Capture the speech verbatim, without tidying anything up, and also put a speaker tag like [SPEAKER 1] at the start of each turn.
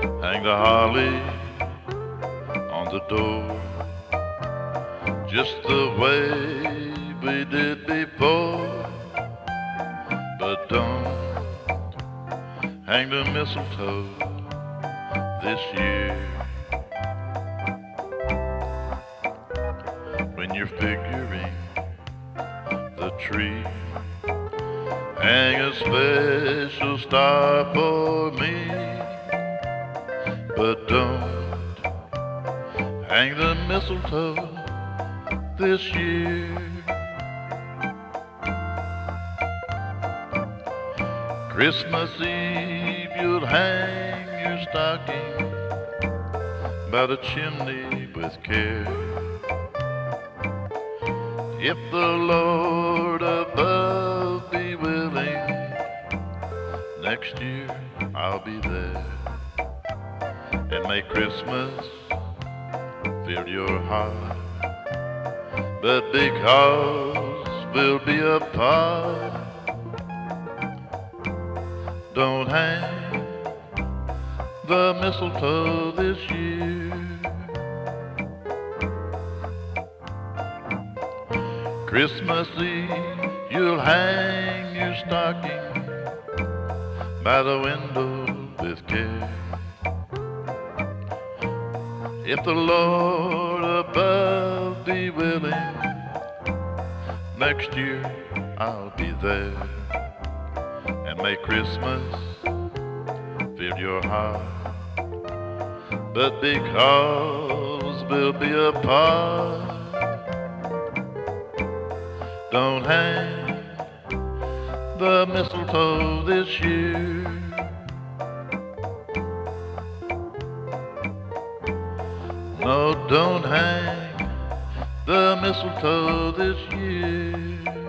[SPEAKER 1] hang the holly on the door, just the way we did before. But don't hang the mistletoe this year. When you're figuring the tree, hang a special star for me. But don't hang the mistletoe this year. Christmas Eve you'll hang your stocking by the chimney with care. If the Lord above be willing, next year I'll be there. And may Christmas fill your heart, but because we'll be apart, don't hang the mistletoe this year. Christmas Eve you'll hang your stocking by the window with care. If the Lord above be willing, next year I'll be there. And may Christmas fill your heart, but because we'll be apart, don't hang the mistletoe this year. No, don't hang the mistletoe this year.